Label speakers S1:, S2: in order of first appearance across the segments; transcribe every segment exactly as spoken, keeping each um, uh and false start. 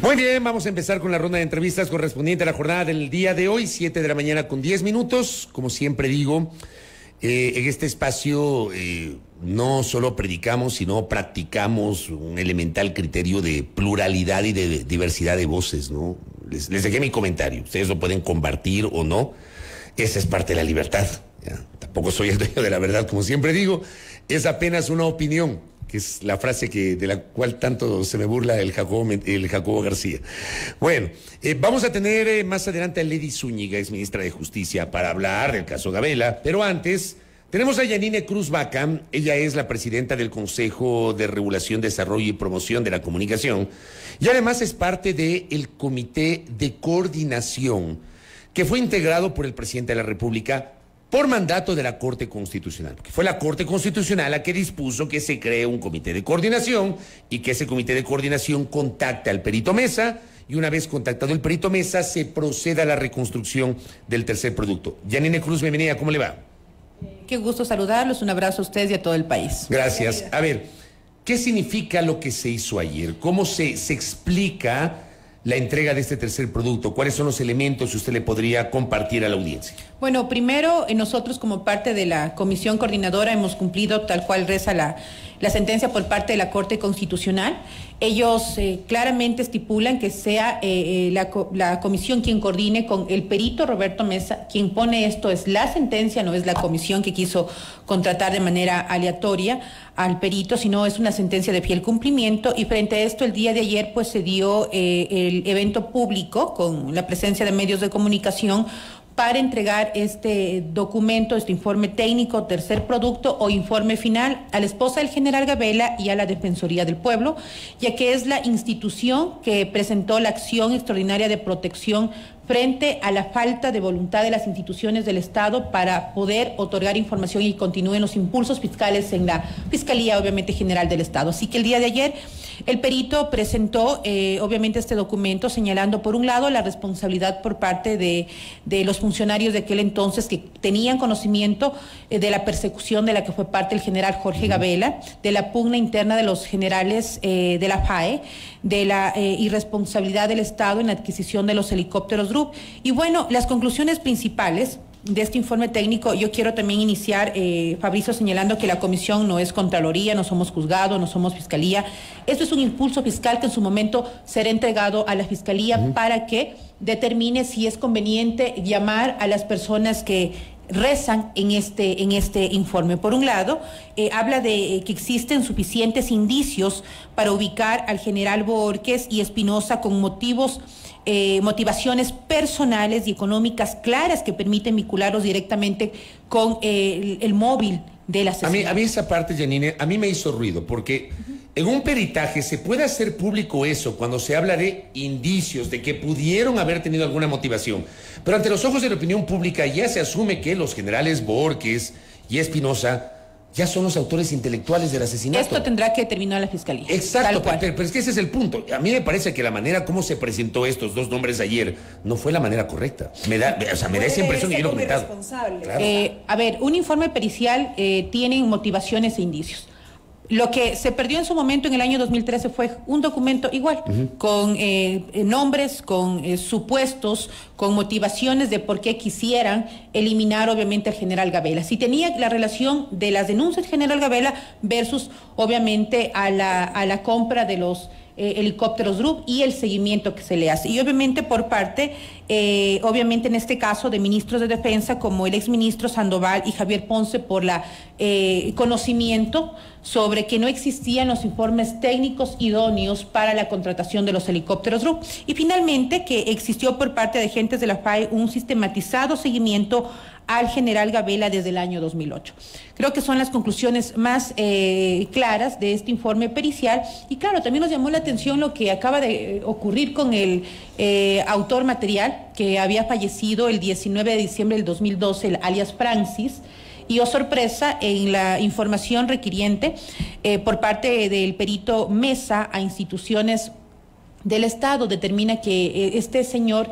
S1: Muy bien, vamos a empezar con la ronda de entrevistas correspondiente a la jornada del día de hoy, siete de la mañana con diez minutos. Como siempre digo, eh, en este espacio eh, no solo predicamos, sino practicamos un elemental criterio de pluralidad y de, de diversidad de voces, ¿no? Les, les dejé mi comentario, ustedes lo pueden compartir o no, esa es parte de la libertad. ¿Ya? Tampoco soy el dueño de la verdad, como siempre digo, es apenas una opinión, que es la frase que, de la cual tanto se me burla el Jacobo, el Jacobo García. Bueno, eh, vamos a tener eh, más adelante a Lady Zúñiga, ex ministra de Justicia, para hablar del caso Gabela, pero antes tenemos a Yanine Cruz Vaca. Ella es la presidenta del Consejo de Regulación, Desarrollo y Promoción de la Comunicación, y además es parte del Comité de Coordinación, que fue integrado por el presidente de la República por mandato de la Corte Constitucional, que fue la Corte Constitucional la que dispuso que se cree un comité de coordinación y que ese comité de coordinación contacte al perito Mesa, y una vez contactado el perito Mesa se proceda a la reconstrucción del tercer producto. Yanine Cruz, bienvenida, ¿cómo le va?
S2: Qué gusto saludarlos, un abrazo a ustedes y a todo el país.
S1: Gracias. A ver, ¿qué significa lo que se hizo ayer? ¿Cómo se, se explica la entrega de este tercer producto? ¿Cuáles son los elementos que usted le podría compartir a la audiencia?
S2: Bueno, primero, nosotros como parte de la Comisión Coordinadora hemos cumplido tal cual reza la, la sentencia por parte de la Corte Constitucional. Ellos eh, claramente estipulan que sea eh, la, la comisión quien coordine con el perito Roberto Mesa. Quien pone esto es la sentencia, no es la comisión que quiso contratar de manera aleatoria al perito, sino es una sentencia de fiel cumplimiento. Y frente a esto, el día de ayer pues se dio eh, el evento público con la presencia de medios de comunicación para entregar este documento, este informe técnico, tercer producto o informe final a la esposa del general Gabela y a la Defensoría del Pueblo, ya que es la institución que presentó la acción extraordinaria de protección frente a la falta de voluntad de las instituciones del Estado para poder otorgar información y continúen los impulsos fiscales en la Fiscalía, obviamente, General del Estado. Así que el día de ayer el perito presentó, eh, obviamente, este documento señalando, por un lado, la responsabilidad por parte de, de los funcionarios de aquel entonces que tenían conocimiento eh, de la persecución de la que fue parte el general Jorge Gabela, de la pugna interna de los generales eh, de la F A E, de la eh, irresponsabilidad del Estado en la adquisición de los helicópteros D R U P. Y bueno, las conclusiones principales de este informe técnico, yo quiero también iniciar, eh, Fabricio, señalando que la comisión no es Contraloría, no somos juzgado, no somos Fiscalía. Esto es un impulso fiscal que en su momento será entregado a la Fiscalía uh-huh. para que determine si es conveniente llamar a las personas que rezan en este, en este informe. Por un lado, eh, habla de eh, que existen suficientes indicios para ubicar al general Bohórquez y Espinosa con motivos Eh, motivaciones personales y económicas claras que permiten vincularlos directamente con eh, el, el móvil del asesino.
S1: A mí, a mí esa parte, Yanine, a mí me hizo ruido, porque uh-huh. en un peritaje se puede hacer público eso cuando se habla de indicios de que pudieron haber tenido alguna motivación, pero ante los ojos de la opinión pública ya se asume que los generales Bohórquez y Espinosa ya son los autores intelectuales del asesinato.
S2: Esto tendrá que determinar la Fiscalía.
S1: Exacto, pero, pero es que ese es el punto. A mí me parece que la manera como se presentó estos dos nombres ayer no fue la manera correcta. Me da, o sea, me da esa impresión y yo lo he comentado.
S2: Claro. Eh, a ver, un informe pericial eh, tiene motivaciones e indicios. Lo que se perdió en su momento en el año dos mil trece fue un documento igual, uh-huh. con eh, nombres, con eh, supuestos, con motivaciones de por qué quisieran eliminar obviamente al general Gabela. Si tenía la relación de las denuncias del general Gabela versus obviamente a la, a la compra de los eh, helicópteros D R U P y el seguimiento que se le hace. Y obviamente por parte, eh, obviamente en este caso de ministros de defensa como el exministro Sandoval y Javier Ponce por la eh, conocimiento sobre que no existían los informes técnicos idóneos para la contratación de los helicópteros D R U P. Y finalmente que existió por parte de agentes de la F A E un sistematizado seguimiento al general Gabela desde el año dos mil ocho. Creo que son las conclusiones más eh, claras de este informe pericial. Y claro, también nos llamó la atención lo que acaba de ocurrir con el eh, autor material que había fallecido el diecinueve de diciembre del dos mil doce, el alias Francis. Y oh sorpresa, en la información requiriente eh, por parte del perito Mesa a instituciones del Estado determina que eh, este señor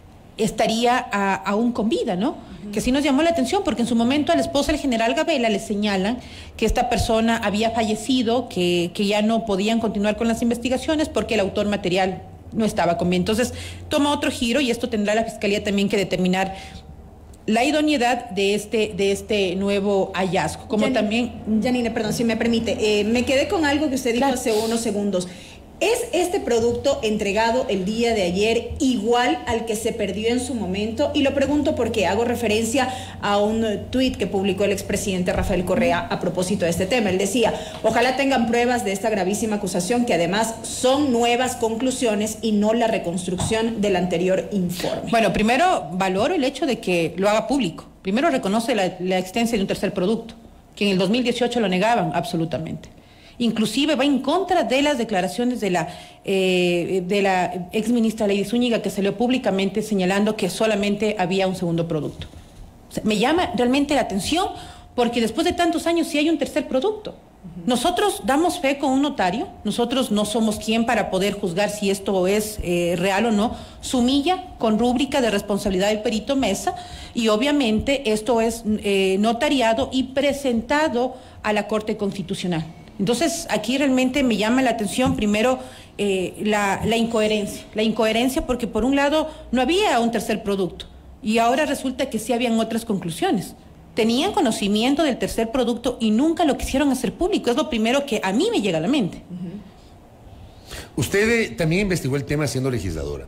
S2: estaría a, aún con vida, ¿no? Uh-huh. Que sí nos llamó la atención porque en su momento a la esposa del general Gabela le señalan que esta persona había fallecido, que, que ya no podían continuar con las investigaciones porque el autor material no estaba conveniente. Entonces, toma otro giro y esto tendrá la Fiscalía también que determinar la idoneidad de este, de este nuevo hallazgo. Como
S3: Jan,
S2: también...
S3: Janine, perdón, si me permite, eh, me quedé con algo que usted dijo claro. hace unos segundos. ¿Es este producto entregado el día de ayer igual al que se perdió en su momento? Y lo pregunto porque hago referencia a un tuit que publicó el expresidente Rafael Correa a propósito de este tema. Él decía, ojalá tengan pruebas de esta gravísima acusación, que además son nuevas conclusiones y no la reconstrucción del anterior informe.
S2: Bueno, primero valoro el hecho de que lo haga público. Primero reconoce la, la existencia de un tercer producto, que en el dos mil dieciocho lo negaban absolutamente. Inclusive va en contra de las declaraciones de la, eh, de la exministra Lady Zúñiga, que salió públicamente señalando que solamente había un segundo producto. O sea, me llama realmente la atención porque después de tantos años sí hay un tercer producto. Nosotros damos fe con un notario, nosotros no somos quien para poder juzgar si esto es eh, real o no. Sumilla con rúbrica de responsabilidad del perito Mesa y obviamente esto es eh, notariado y presentado a la Corte Constitucional. Entonces, aquí realmente me llama la atención, primero, eh, la, la incoherencia. La incoherencia porque, por un lado, no había un tercer producto y ahora resulta que sí habían otras conclusiones. Tenían conocimiento del tercer producto y nunca lo quisieron hacer público. Es lo primero que a mí me llega a la mente.
S1: Uh-huh. Usted eh, también investigó el tema siendo legisladora.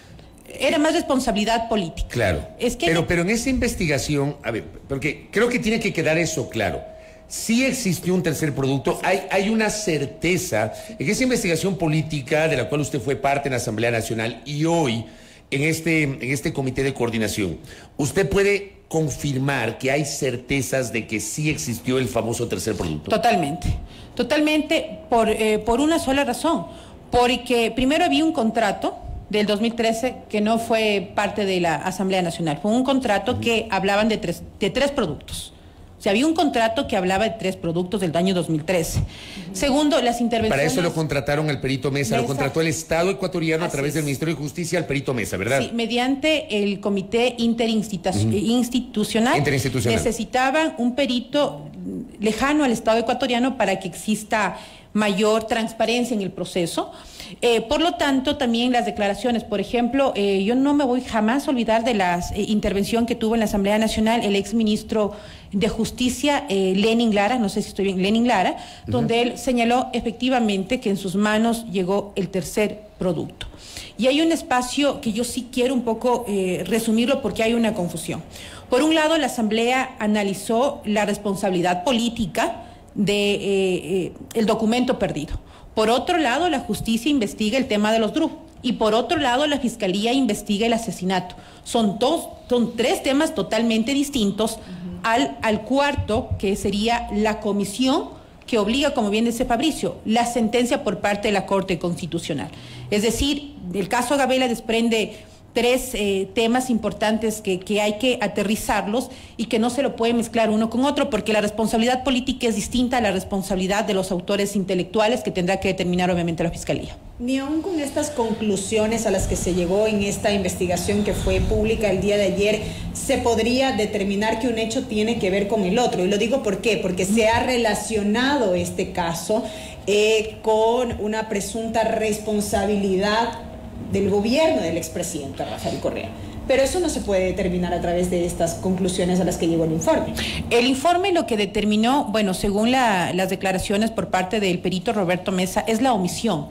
S2: Era más responsabilidad política.
S1: Claro. Es que pero, pero en esa investigación, a ver, porque creo que tiene que quedar eso claro. Sí existió un tercer producto, hay, hay una certeza en esa investigación política de la cual usted fue parte en la Asamblea Nacional y hoy en este, en este comité de coordinación. ¿Usted puede confirmar que hay certezas de que sí existió el famoso tercer producto?
S2: Totalmente, totalmente por, eh, por una sola razón, porque primero había un contrato del dos mil trece que no fue parte de la Asamblea Nacional, fue un contrato uh-huh. que hablaban de tres, de tres productos. O sea, había un contrato que hablaba de tres productos del año dos mil trece. Uh-huh. Segundo, las intervenciones...
S1: Para eso lo contrataron al perito Mesa, Mesa. Lo contrató el Estado ecuatoriano Así a través es. del Ministerio de Justicia al perito Mesa, ¿verdad? Sí,
S2: mediante el Comité Interinstitucional. Uh-huh. Interinstitucional. Necesitaban un perito lejano al Estado ecuatoriano para que exista mayor transparencia en el proceso. Eh, por lo tanto, también las declaraciones, por ejemplo, eh, yo no me voy jamás a olvidar de la eh, intervención que tuvo en la Asamblea Nacional el exministro de Justicia, eh, Lenin Lara, no sé si estoy bien, Lenin Lara, uh-huh. donde él señaló efectivamente que en sus manos llegó el tercer producto. Y hay un espacio que yo sí quiero un poco eh, resumirlo porque hay una confusión. Por un lado, la Asamblea analizó la responsabilidad política de eh, eh, el documento perdido. Por otro lado, la justicia investiga el tema de los D R U. Y por otro lado, la Fiscalía investiga el asesinato. Son dos, son tres temas totalmente distintos uh-huh. al, al cuarto, que sería la comisión que obliga, como bien dice Fabricio, la sentencia por parte de la Corte Constitucional. Es decir, el caso Gabela desprende tres eh, temas importantes que, que hay que aterrizarlos y que no se lo puede mezclar uno con otro porque la responsabilidad política es distinta a la responsabilidad de los autores intelectuales que tendrá que determinar obviamente la Fiscalía.
S3: Ni aún con estas conclusiones a las que se llegó en esta investigación que fue pública el día de ayer, se podría determinar que un hecho tiene que ver con el otro. Y lo digo ¿por qué? Porque se ha relacionado este caso eh, con una presunta responsabilidad del gobierno del expresidente Rafael Correa. Pero eso no se puede determinar a través de estas conclusiones a las que llegó el informe.
S2: El informe lo que determinó, bueno, según la, las declaraciones por parte del perito Roberto Mesa, es la omisión.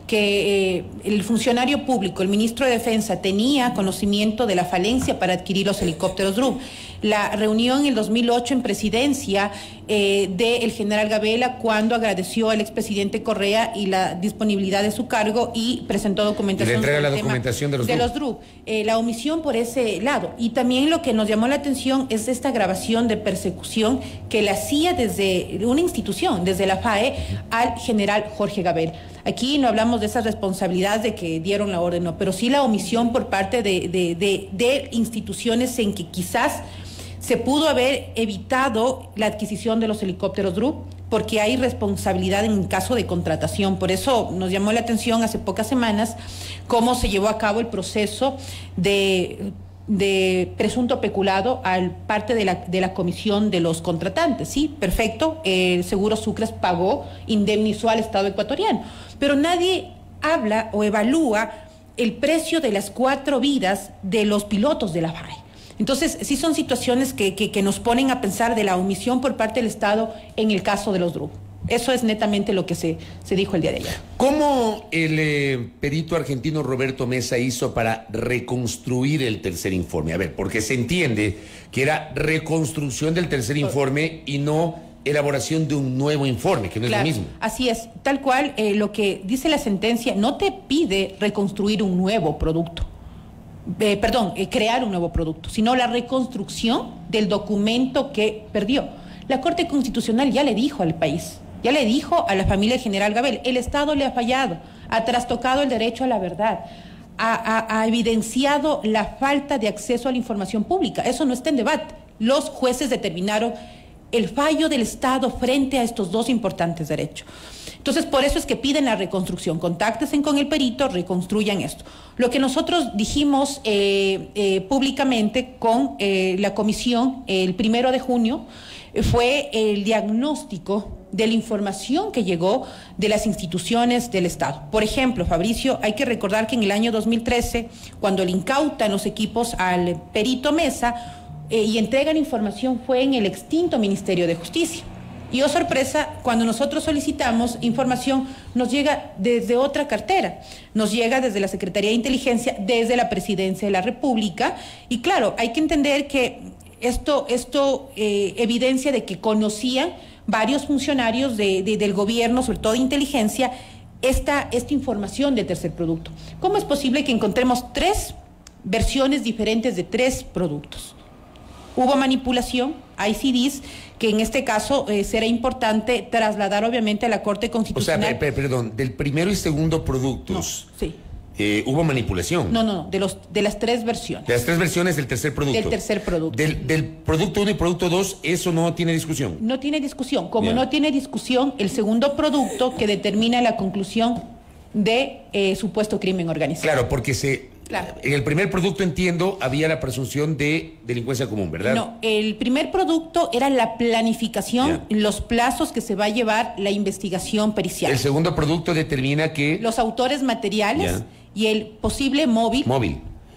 S2: Que eh, el funcionario público, el ministro de Defensa, tenía conocimiento de la falencia para adquirir los helicópteros D R U. La reunión en el dos mil ocho en presidencia eh, del general Gabela cuando agradeció al expresidente Correa y la disponibilidad de su cargo y presentó documentación.
S1: Y le entrega la documentación de los
S2: D R U. De los D R U. Eh, la omisión por ese lado. Y también lo que nos llamó la atención es esta grabación de persecución que la hacía desde una institución, desde la F A E, al general Jorge Gabela. Aquí no hablamos de esas responsabilidades de que dieron la orden, no, pero sí la omisión por parte de, de, de, de instituciones en que quizás se pudo haber evitado la adquisición de los helicópteros D R U, porque hay responsabilidad en caso de contratación. Por eso nos llamó la atención hace pocas semanas cómo se llevó a cabo el proceso de... de presunto peculado al parte de la, de la comisión de los contratantes. Sí, perfecto, el Seguro Sucres pagó, indemnizó al Estado ecuatoriano, pero nadie habla o evalúa el precio de las cuatro vidas de los pilotos de la F A E. Entonces, sí son situaciones que, que, que nos ponen a pensar de la omisión por parte del Estado en el caso de los D R U. Eso es netamente lo que se, se dijo el día de ayer.
S1: ¿Cómo el eh, perito argentino Roberto Mesa hizo para reconstruir el tercer informe? A ver, porque se entiende que era reconstrucción del tercer informe y no elaboración de un nuevo informe, que no
S2: Claro,
S1: es lo mismo.
S2: Así es, tal cual eh, lo que dice la sentencia no te pide reconstruir un nuevo producto. Eh, perdón, eh, crear un nuevo producto, sino la reconstrucción del documento que perdió. La Corte Constitucional ya le dijo al país, ya le dijo a la familia del general Gabel, el Estado le ha fallado, ha trastocado el derecho a la verdad, ha, ha, ha evidenciado la falta de acceso a la información pública. Eso no está en debate. Los jueces determinaron el fallo del Estado frente a estos dos importantes derechos. Entonces, por eso es que piden la reconstrucción. Contáctense con el perito, reconstruyan esto. Lo que nosotros dijimos eh, eh, públicamente con eh, la comisión el primero de junio eh, fue el diagnóstico de la información que llegó de las instituciones del Estado. Por ejemplo, Fabricio, hay que recordar que en el año dos mil trece, cuando le incautan los equipos al perito Mesa eh, y entregan información, fue en el extinto Ministerio de Justicia. Y oh sorpresa, cuando nosotros solicitamos información, nos llega desde otra cartera, nos llega desde la Secretaría de Inteligencia, desde la Presidencia de la República, y claro, hay que entender que esto, esto eh, evidencia de que conocían varios funcionarios de, de, del gobierno, sobre todo de inteligencia, esta, esta información del tercer producto. ¿Cómo es posible que encontremos tres versiones diferentes de tres productos? Hubo manipulación, I C Ds, que en este caso eh, será importante trasladar obviamente a la Corte Constitucional.
S1: O sea, per, per, perdón, del primero y segundo productos,
S2: no, sí.
S1: eh, ¿hubo manipulación?
S2: No, no, no, de, los, de las tres versiones.
S1: De las tres versiones del tercer producto.
S2: Del tercer producto.
S1: Del, del producto uno y producto dos, eso no tiene discusión.
S2: No tiene discusión, como
S1: Bien.
S2: no tiene discusión el segundo producto que determina la conclusión de eh, supuesto crimen organizado.
S1: Claro, porque se...
S2: Claro.
S1: En el primer producto, entiendo, había la presunción de delincuencia común, ¿verdad?
S2: No, el primer producto era la planificación,
S1: Ya.
S2: los plazos que se va a llevar la investigación pericial.
S1: El segundo producto determina que...
S2: Los autores materiales
S1: Ya.
S2: y el posible móvil.
S1: Móvil.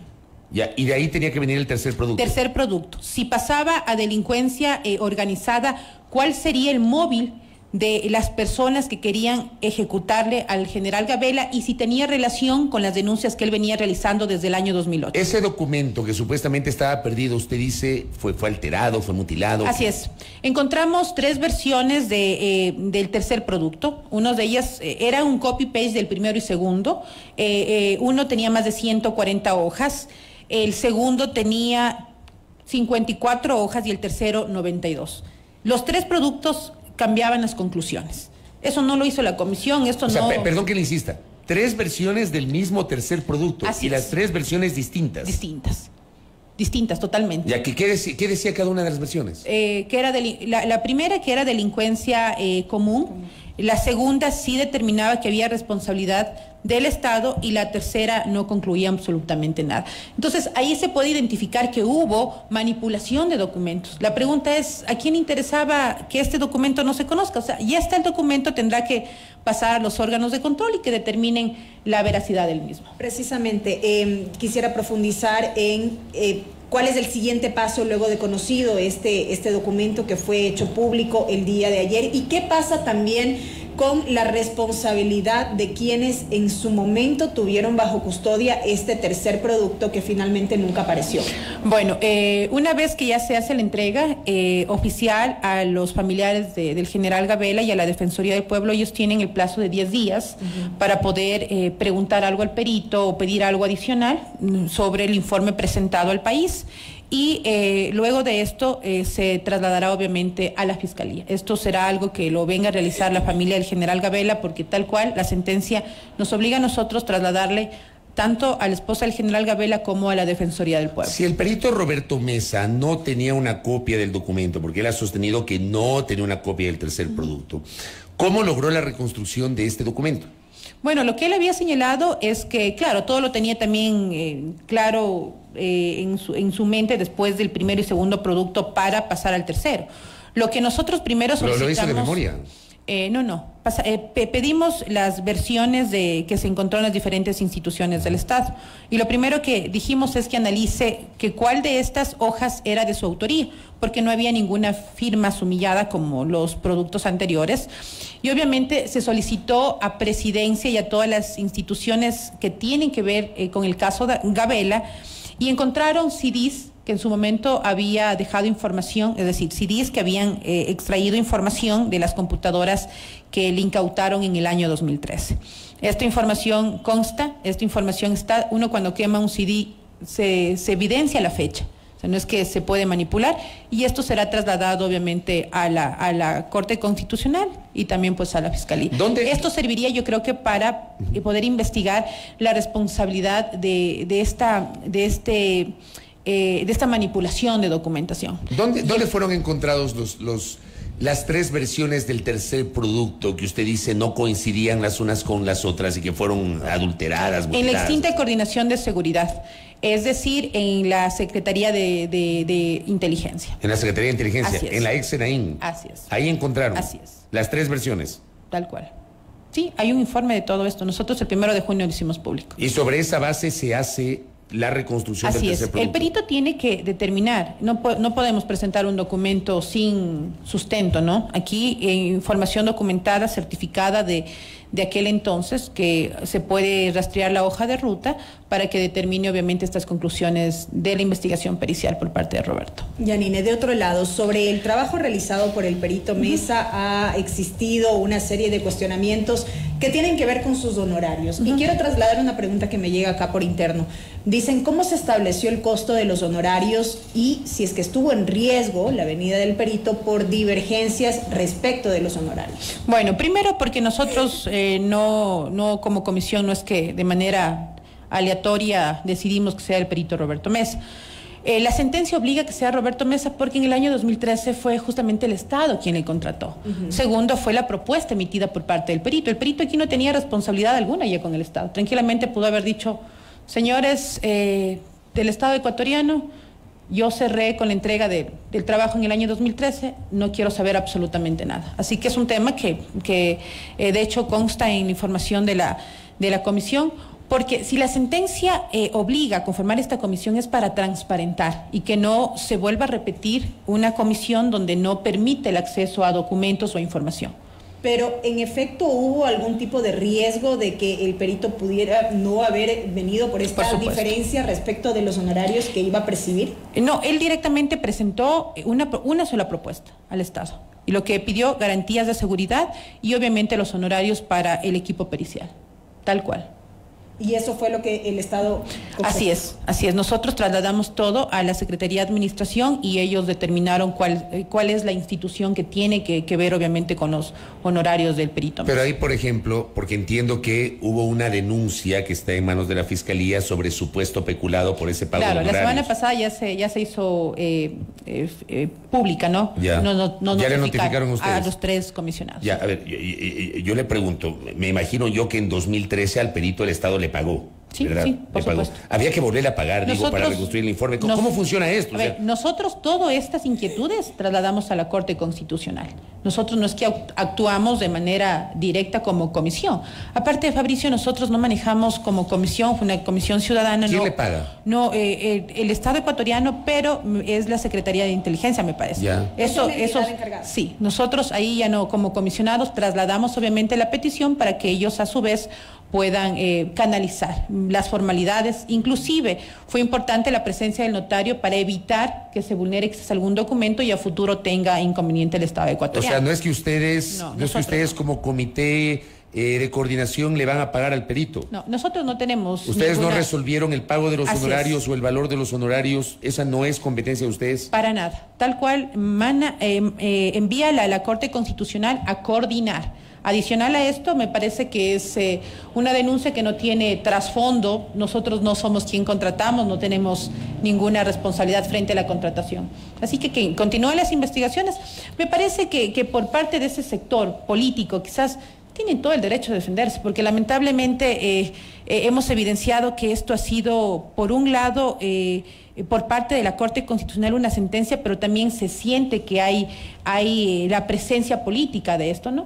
S1: Ya, y de ahí tenía que venir el tercer producto.
S2: Tercer producto. Si pasaba a delincuencia eh, organizada, ¿cuál sería el móvil de las personas que querían ejecutarle al general Gabela y si tenía relación con las denuncias que él venía realizando desde el año dos mil ocho?
S1: Ese documento que supuestamente estaba perdido, usted dice, fue, fue alterado, fue mutilado.
S2: Así es. Encontramos tres versiones de, eh, del tercer producto. Una de ellas eh, era un copy-paste del primero y segundo. Eh, eh, uno tenía más de ciento cuarenta hojas. El segundo tenía cincuenta y cuatro hojas y el tercero noventa y dos. Los tres productos cambiaban las conclusiones. Eso no lo hizo la comisión, esto
S1: O sea,
S2: no...
S1: pe- perdón que le insista. Tres versiones del mismo tercer producto.
S2: Así
S1: y las
S2: es.
S1: tres versiones distintas.
S2: Distintas. Distintas, totalmente.
S1: Ya que, ¿qué, decía, ¿qué decía cada una de las versiones?
S2: Eh, que era deli- la, la primera que era delincuencia eh, común, la segunda sí determinaba que había responsabilidad del Estado y la tercera no concluía absolutamente nada. Entonces ahí se puede identificar que hubo manipulación de documentos. La pregunta es, ¿a quién interesaba que este documento no se conozca? O sea, ya está el documento, tendrá que pasar a los órganos de control y que determinen la veracidad del mismo.
S3: Precisamente, eh, quisiera profundizar en eh, cuál es el siguiente paso luego de conocido este, este documento que fue hecho público el día de ayer y qué pasa también con la responsabilidad de quienes en su momento tuvieron bajo custodia este tercer producto que finalmente nunca apareció.
S2: Bueno, eh, una vez que ya se hace la entrega eh, oficial a los familiares de, del general Gabela y a la Defensoría del Pueblo, ellos tienen el plazo de diez días uh-huh. para poder eh, preguntar algo al perito o pedir algo adicional sobre el informe presentado al país. Y eh, luego de esto eh, se trasladará obviamente a la Fiscalía. Esto será algo que lo venga a realizar la familia del general Gabela, porque tal cual la sentencia nos obliga a nosotros trasladarle tanto a la esposa del general Gabela como a la Defensoría del Pueblo.
S1: Si el perito Roberto Mesa no tenía una copia del documento, porque él ha sostenido que no tenía una copia del tercer producto, ¿cómo logró la reconstrucción de este documento?
S2: Bueno, lo que él había señalado es que, claro, todo lo tenía también eh, claro eh, en, su, en su mente después del primero y segundo producto para pasar al tercero. Lo que nosotros primero solicitamos...
S1: ¿Lo, lo hizo de memoria?
S2: Eh, no, no. Pasa, eh, pe pedimos las versiones de que se encontró en las diferentes instituciones del Estado. Y lo primero que dijimos es que analice que cuál de estas hojas era de su autoría, porque no había ninguna firma sumillada como los productos anteriores. Y obviamente se solicitó a Presidencia y a todas las instituciones que tienen que ver eh, con el caso de Gabela, y encontraron C Ds que en su momento había dejado información, es decir, C Ds que habían eh, extraído información de las computadoras que le incautaron en el año dos mil trece. Esta información consta, esta información está, uno cuando quema un C D se, se evidencia la fecha, o sea, no es que se puede manipular, y esto será trasladado obviamente a la, a la Corte Constitucional y también pues a la Fiscalía.
S1: ¿Dónde?
S2: Esto serviría yo creo que para poder investigar la responsabilidad de, de esta, de este... Eh, de esta manipulación de documentación.
S1: ¿Dónde, dónde fueron encontrados los, los, las tres versiones del tercer producto que usted dice no coincidían las unas con las otras y que fueron adulteradas?
S2: En la extinta coordinación de seguridad, es decir, en la Secretaría de, de, de Inteligencia.
S1: En la Secretaría de Inteligencia, en la ex Senaín.
S2: Así es.
S1: Ahí encontraron.
S2: Así es.
S1: Las tres versiones.
S2: Tal cual. Sí, hay un informe de todo esto. Nosotros el primero de junio lo hicimos público.
S1: Y sobre esa base se hace la reconstrucción
S2: Así
S1: del
S2: es.
S1: tercer producto.
S2: El perito tiene que determinar, no, po no podemos presentar un documento sin sustento, ¿no? Aquí eh, información documentada, certificada de, de aquel entonces, que se puede rastrear la hoja de ruta para que determine obviamente estas conclusiones de la investigación pericial por parte de Roberto.
S3: Yanine, de otro lado, sobre el trabajo realizado por el perito Mesa, uh-huh. ha existido una serie de cuestionamientos que tienen que ver con sus honorarios. Uh-huh. Y quiero trasladar una pregunta que me llega acá por interno. Dicen, ¿cómo se estableció el costo de los honorarios y si es que estuvo en riesgo la venida del perito por divergencias respecto de los honorarios?
S2: Bueno, primero porque nosotros eh, no, no como comisión, no es que de manera aleatoria decidimos que sea el perito Roberto Mesa. Eh, la sentencia obliga que sea Roberto Mesa porque en el año dos mil trece fue justamente el Estado quien le contrató. Uh-huh. Segundo, fue la propuesta emitida por parte del perito. El perito aquí no tenía responsabilidad alguna ya con el Estado. Tranquilamente pudo haber dicho, señores eh, del Estado ecuatoriano, yo cerré con la entrega de, del trabajo en el año dos mil trece, no quiero saber absolutamente nada. Así que es un tema que, que eh, de hecho consta en la información de la, de la comisión. Porque si la sentencia eh, obliga a conformar esta comisión es para transparentar y que no se vuelva a repetir una comisión donde no permite el acceso a documentos o información.
S3: Pero en efecto hubo algún tipo de riesgo de que el perito pudiera no haber venido por esta por diferencia respecto de los honorarios que iba a percibir.
S2: No, él directamente presentó una, una sola propuesta al Estado y lo que pidió garantías de seguridad y obviamente los honorarios para el equipo pericial, tal cual.
S3: Y eso fue lo que el Estado...
S2: Así es, así es. Nosotros trasladamos todo a la Secretaría de Administración y ellos determinaron cuál, eh, cuál es la institución que tiene que, que ver obviamente con los honorarios del perito.
S1: Pero ahí, por ejemplo, porque entiendo que hubo una denuncia que está en manos de la Fiscalía sobre supuesto peculado por ese pago
S2: claro,
S1: de honorarios.
S2: La semana pasada ya se, ya se hizo eh, eh, eh, pública, ¿no?
S1: Ya,
S2: no, no, no
S1: ya le notificaron a ustedes.
S2: A los tres comisionados.
S1: Ya, a ver, yo, yo, yo le pregunto, me imagino yo que en dos mil trece al perito el Estado le pagó.
S2: Sí,
S1: ¿verdad?
S2: sí, por
S1: le pagó.
S2: supuesto.
S1: Había que volver a pagar, nosotros, digo, para reconstruir el informe. ¿Cómo, nos, ¿cómo funciona esto?
S2: A ver, o sea, nosotros todas estas inquietudes trasladamos a la Corte Constitucional. Nosotros no es que actuamos de manera directa como comisión. Aparte, Fabricio, nosotros no manejamos como comisión, una comisión ciudadana.
S1: ¿Quién
S2: no,
S1: le paga?
S2: No, eh, eh, el Estado ecuatoriano, pero es la Secretaría de Inteligencia, me parece.
S1: Ya.
S2: Eso, eso, sí, nosotros ahí ya no, como comisionados, trasladamos obviamente la petición para que ellos a su vez puedan eh, canalizar las formalidades. Inclusive fue importante la presencia del notario para evitar que se vulnere algún documento y a futuro tenga inconveniente el Estado ecuatoriano.
S1: O sea, no es que ustedes, no, no es que ustedes no. como comité eh, de coordinación le van a pagar al perito.
S2: No, nosotros no tenemos.
S1: Ustedes
S2: ninguna...
S1: no resolvieron el pago de los
S2: Así
S1: honorarios
S2: es.
S1: o el valor de los honorarios. Esa no es competencia de ustedes.
S2: Para nada. Tal cual mana, eh, eh, envía a la, la Corte Constitucional a coordinar. Adicional a esto, me parece que es eh, una denuncia que no tiene trasfondo. Nosotros no somos quien contratamos, no tenemos ninguna responsabilidad frente a la contratación. Así que que continúen las investigaciones. Me parece que, que por parte de ese sector político, quizás tienen todo el derecho a defenderse, porque lamentablemente eh, eh, hemos evidenciado que esto ha sido, por un lado, eh, por parte de la Corte Constitucional una sentencia, pero también se siente que hay, hay la presencia política de esto, ¿no?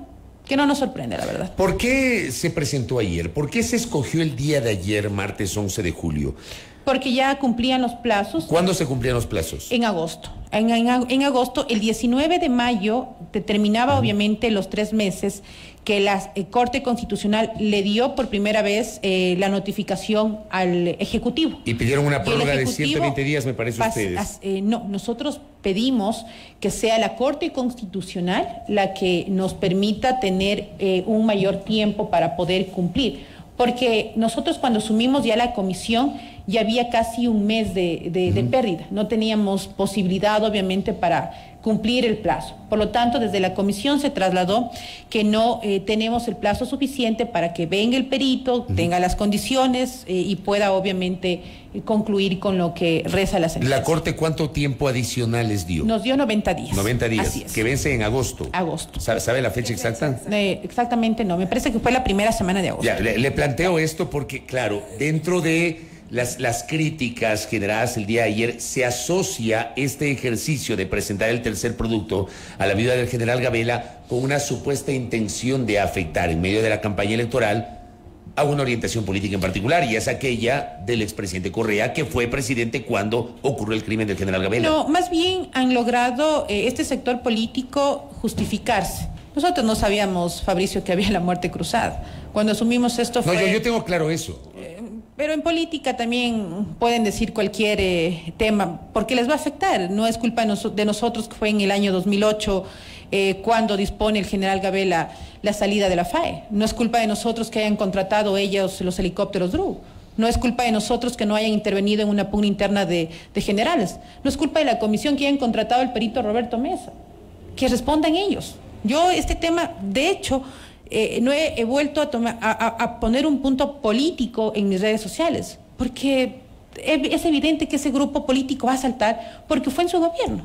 S2: que no nos sorprende, la verdad.
S1: ¿Por qué se presentó ayer? ¿Por qué se escogió el día de ayer, martes once de julio?
S2: Porque ya cumplían los plazos.
S1: ¿Cuándo se cumplían los plazos?
S2: En agosto. En, en, en agosto, el diecinueve de mayo, determinaba uh-huh. obviamente los tres meses que la eh, Corte Constitucional le dio por primera vez eh, la notificación al Ejecutivo.
S1: Y pidieron una prórroga de ciento veinte días, me parece,
S2: pas,
S1: ustedes.
S2: As, eh, no, nosotros pedimos que sea la Corte Constitucional la que nos permita tener eh, un mayor tiempo para poder cumplir. Porque nosotros cuando asumimos ya la comisión ya había casi un mes de, de, uh-huh. de pérdida. No teníamos posibilidad, obviamente, para cumplir el plazo. Por lo tanto, desde la comisión se trasladó que no eh, tenemos el plazo suficiente para que venga el perito, uh-huh. tenga las condiciones eh, y pueda, obviamente, eh, concluir con lo que reza la sentencia.
S1: ¿La Corte cuánto tiempo adicional les dio?
S2: Nos dio noventa días.
S1: noventa días, Así es. Que vence en agosto.
S2: Agosto.
S1: ¿Sabe, sabe la fecha exacta?
S2: Eh, exactamente no, me parece que fue la primera semana de agosto.
S1: Ya, le, le planteo esto porque, claro, dentro de Las, las críticas generadas el día de ayer, se asocia este ejercicio de presentar el tercer producto a la viuda del general Gabela con una supuesta intención de afectar en medio de la campaña electoral a una orientación política en particular, y es aquella del expresidente Correa, que fue presidente cuando ocurrió el crimen del general Gabela.
S2: No, más bien han logrado eh, este sector político justificarse. Nosotros no sabíamos, Fabricio, que había la muerte cruzada. Cuando asumimos esto fue...
S1: No, yo, yo tengo claro eso.
S2: Eh, Pero en política también pueden decir cualquier eh, tema, porque les va a afectar. No es culpa de, nos, de nosotros, que fue en el año dos mil ocho eh, cuando dispone el general Gabela la salida de la F A E. No es culpa de nosotros que hayan contratado ellos los helicópteros D R U. No es culpa de nosotros que no hayan intervenido en una pugna interna de, de generales. No es culpa de la comisión que hayan contratado al perito Roberto Mesa. Que respondan ellos. Yo este tema, de hecho... Eh, no he, he vuelto a, tomar, a, a poner un punto político en mis redes sociales, porque es evidente que ese grupo político va a saltar porque fue en su gobierno.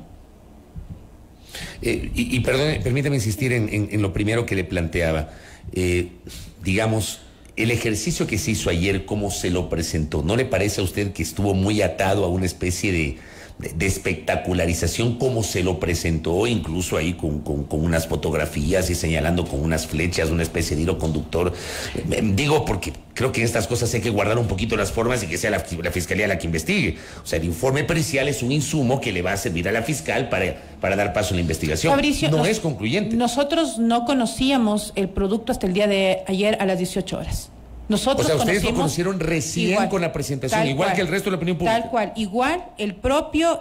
S1: Eh, y, y perdón, permítame insistir en, en, en lo primero que le planteaba. Eh, digamos, el ejercicio que se hizo ayer, ¿cómo se lo presentó? ¿No le parece a usted que estuvo muy atado a una especie de... De, de espectacularización, como se lo presentó, incluso ahí con, con, con unas fotografías y señalando con unas flechas, una especie de hilo conductor? Eh, digo porque creo que en estas cosas hay que guardar un poquito las formas y que sea la, la Fiscalía la que investigue. O sea, el informe pericial es un insumo que le va a servir a la fiscal para, para dar paso a la investigación.
S2: Fabricio,
S1: no
S2: nos,
S1: es concluyente.
S2: Nosotros no conocíamos el producto hasta el día de ayer a las dieciocho horas. Nosotros
S1: o sea, ustedes lo conocieron recién igual, con la presentación, igual cual, que el resto de la opinión pública.
S2: Tal cual, igual el propio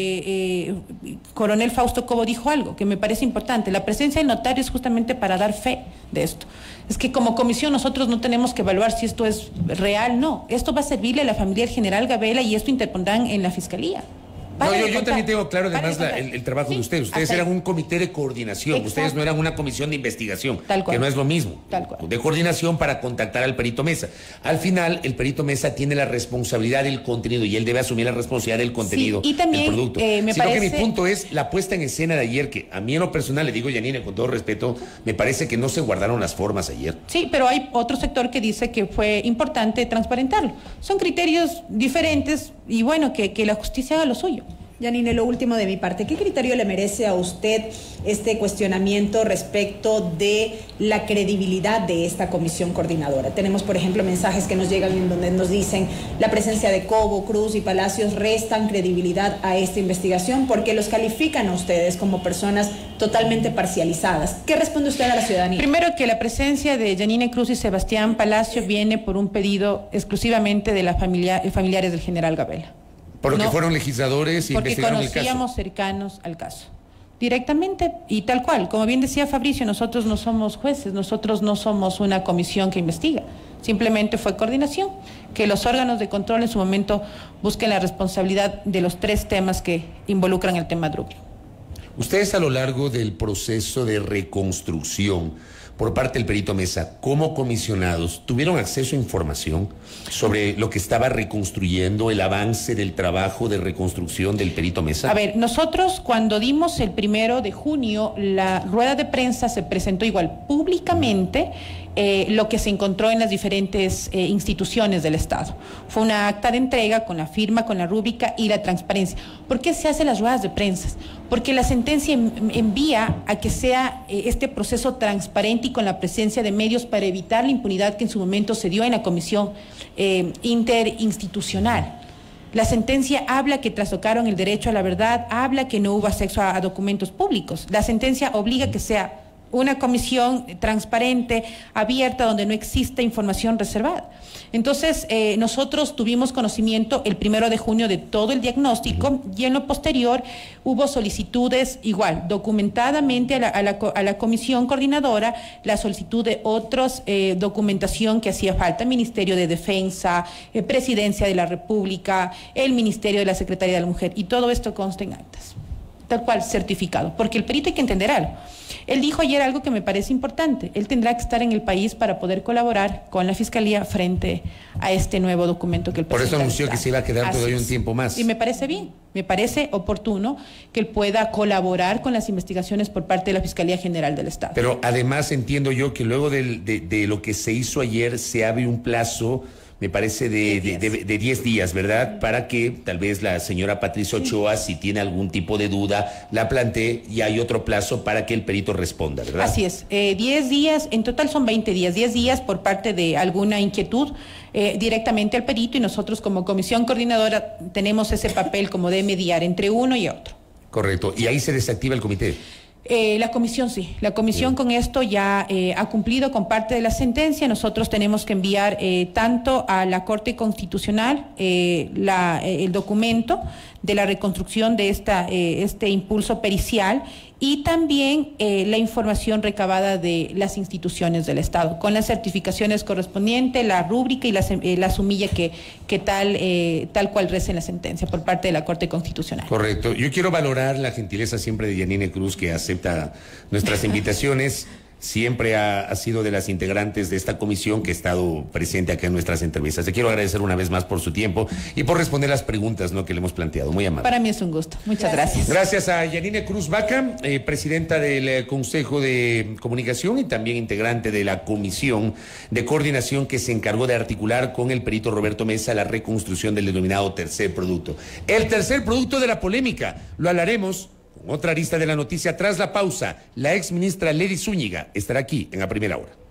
S2: eh, eh, coronel Fausto Cobo dijo algo que me parece importante. La presencia de notarios es justamente para dar fe de esto. Es que como comisión nosotros no tenemos que evaluar si esto es real, no. Esto va a servirle a la familia del general Gabela y esto interpondrán en la fiscalía.
S1: No, yo, yo también tengo claro además la, el, el trabajo sí, de ustedes. Ustedes eran un comité de coordinación, exacto. Ustedes no eran una comisión de investigación,
S2: tal cual.
S1: Que no es lo mismo.
S2: Tal cual.
S1: De coordinación para contactar al perito Mesa. Al final, el perito Mesa tiene la responsabilidad del contenido y él debe asumir la responsabilidad del contenido
S2: sí, y también,
S1: del producto.
S2: Eh, me
S1: Sino
S2: parece...
S1: que mi punto es la puesta en escena de ayer, que a mí en lo personal, le digo, Yanine, con todo respeto, me parece que no se guardaron las formas ayer.
S2: Sí, pero hay otro sector que dice que fue importante transparentarlo. Son criterios diferentes y bueno, que, que la justicia haga lo suyo.
S3: Yanine, lo último de mi parte, ¿qué criterio le merece a usted este cuestionamiento respecto de la credibilidad de esta comisión coordinadora? Tenemos, por ejemplo, mensajes que nos llegan en donde nos dicen la presencia de Cobo, Cruz y Palacios restan credibilidad a esta investigación porque los califican a ustedes como personas totalmente parcializadas. ¿Qué responde usted a la ciudadanía?
S2: Primero, que la presencia de Yanine Cruz y Sebastián Palacio viene por un pedido exclusivamente de la familia, familiares del general Gabela.
S1: Por lo
S2: no,
S1: que fueron legisladores y investigaron el caso.
S2: Porque conocíamos cercanos al caso. Directamente y tal cual. Como bien decía Fabricio, nosotros no somos jueces, nosotros no somos una comisión que investiga. Simplemente fue coordinación, que los órganos de control en su momento busquen la responsabilidad de los tres temas que involucran el tema D R U.
S1: Ustedes a lo largo del proceso de reconstrucción por parte del perito Mesa, como comisionados, ¿tuvieron acceso a información sobre lo que estaba reconstruyendo, el avance del trabajo de reconstrucción del perito Mesa?
S2: A ver, nosotros cuando dimos el primero de junio, la rueda de prensa se presentó igual públicamente eh, lo que se encontró en las diferentes eh, instituciones del Estado. Fue una acta de entrega con la firma, con la rúbrica y la transparencia. ¿Por qué se hacen las ruedas de prensa? Porque la sentencia envía a que sea eh, este proceso transparente y con la presencia de medios para evitar la impunidad que en su momento se dio en la comisión eh, interinstitucional. La sentencia habla que trastocaron el derecho a la verdad, habla que no hubo acceso a, a documentos públicos. La sentencia obliga que sea una comisión transparente, abierta, donde no exista información reservada. Entonces, eh, nosotros tuvimos conocimiento el primero de junio de todo el diagnóstico y en lo posterior hubo solicitudes igual, documentadamente a la, a la, a la comisión coordinadora, la solicitud de otros eh, documentación que hacía falta, Ministerio de Defensa, eh, Presidencia de la República, el Ministerio de la Secretaría de la Mujer, y todo esto consta en actas, tal cual, certificado, porque el perito hay que entender algo. Él dijo ayer algo que me parece importante. Él tendrá que estar en el país para poder colaborar con la Fiscalía frente a este nuevo documento que el
S1: Por
S2: presidente
S1: eso anunció que se iba a quedar
S2: Así
S1: todavía
S2: es.
S1: un tiempo más.
S2: Y me parece bien, me parece oportuno que él pueda colaborar con las investigaciones por parte de la Fiscalía General del Estado.
S1: Pero además entiendo yo que luego del- de, de lo que se hizo ayer se abre un plazo, me parece, de diez de, de, de diez días, ¿verdad? Para que tal vez la señora Patricia Ochoa, si tiene algún tipo de duda, la plantee, y hay otro plazo para que el perito responda, ¿verdad?
S2: Así es, eh, diez días, en total son veinte días, diez días por parte de alguna inquietud eh, directamente al perito, y nosotros como comisión coordinadora tenemos ese papel como de mediar entre uno y otro.
S1: Correcto, y ahí se desactiva el comité.
S2: Eh, la comisión sí, la comisión con esto ya eh, ha cumplido con parte de la sentencia. Nosotros tenemos que enviar eh, tanto a la Corte Constitucional eh, la, eh, el documento de la reconstrucción de esta, eh, este impulso pericial, y también eh, la información recabada de las instituciones del Estado, con las certificaciones correspondientes, la rúbrica y la, eh, la sumilla que, que tal, eh, tal cual reza en la sentencia por parte de la Corte Constitucional.
S1: Correcto. Yo quiero valorar la gentileza siempre de Yanine Cruz, que acepta nuestras invitaciones. Siempre ha, ha sido de las integrantes de esta comisión que ha estado presente acá en nuestras entrevistas. Te quiero agradecer una vez más por su tiempo y por responder las preguntas, ¿no?, que le hemos planteado. Muy amable.
S2: Para mí es un gusto. Muchas gracias.
S1: Gracias a Yanine Cruz Vaca, eh, presidenta del eh, Consejo de Comunicación y también integrante de la Comisión de Coordinación que se encargó de articular con el perito Roberto Mesa la reconstrucción del denominado tercer producto. El tercer producto de la polémica, lo hablaremos con otra arista de la noticia tras la pausa. La ex ministra Lady Zúñiga estará aquí en la primera hora.